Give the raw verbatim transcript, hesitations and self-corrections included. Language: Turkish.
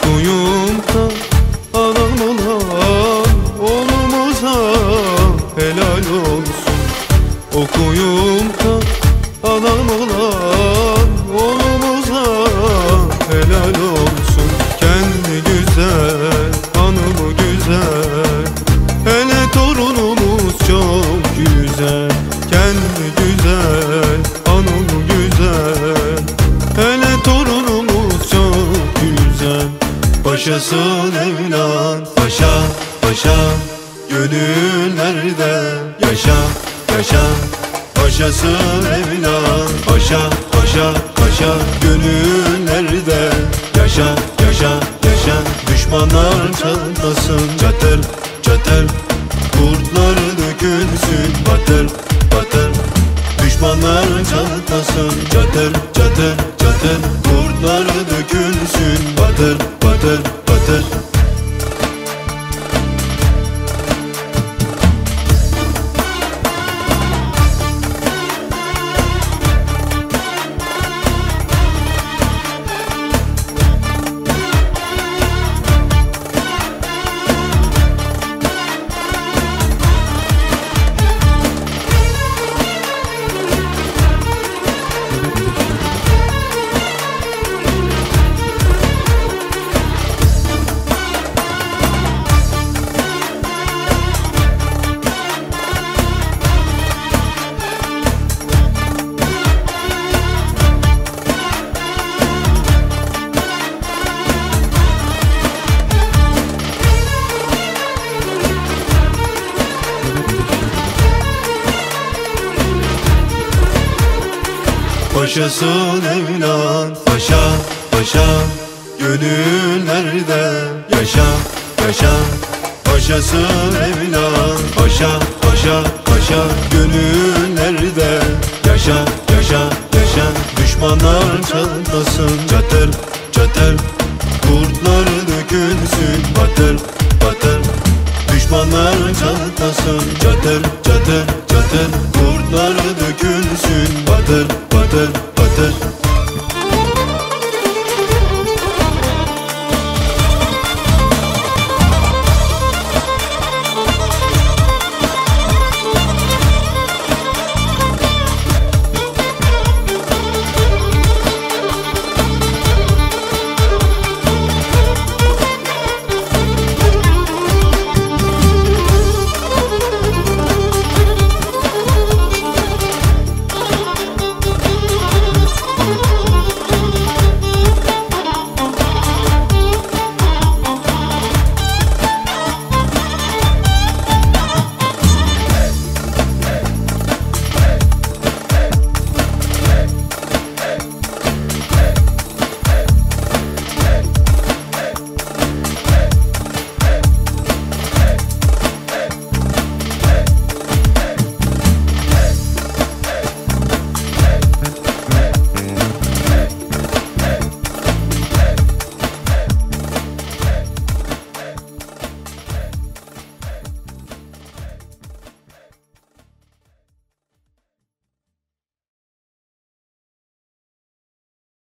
Okuyup da anam olan oğlumuza helal olsun. Okuyup da anam olan oğlumuza helal olsun. Kendi güzel, hanımı güzel, hele torunumuz çok güzel. Kendi güzel, hanımı güzel, hele torunumuz çok güzel. Paşasın evlat, paşa paşa, gönüllerde yaşa yaşa. Paşasın evlat, paşa paşa paşa, gönüllerde yaşa yaşa yaşa. Düşmanlar çatlasın çatır çatır, kurtlar dökülsün batır batır. Düşmanlar çatlasın çatır çatır çatır, kurtlar dökülsün batır batır batır. Paşasın evlat, paşa paşa, gönüllerde yaşa yaşa. Paşasın evlat, paşa paşa paşa, gönüllerde yaşa yaşa yaşa. Düşmanlar çatlasın çatır çatır, kurtlar dökülsün batır batır. Düşmanlar çatlasın çatır çatır çatır, kurtlar dökülsün batır batır batır.